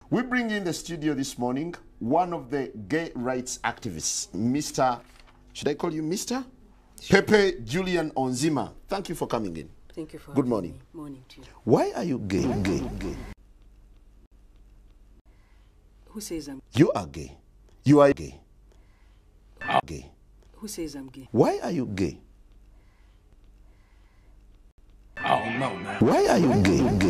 We bring in the studio this morning one of the gay rights activists, Mr. Should I call you Mr? Sure. Pepe Julian Onzima. Thank you for coming in. Thank you for Good morning. Me. Morning to you. Why are you gay? Gay. Who says I'm gay? You are gay. You are gay. Gay. Who says I'm gay? Why are you gay? Oh no, man. Why are you gay?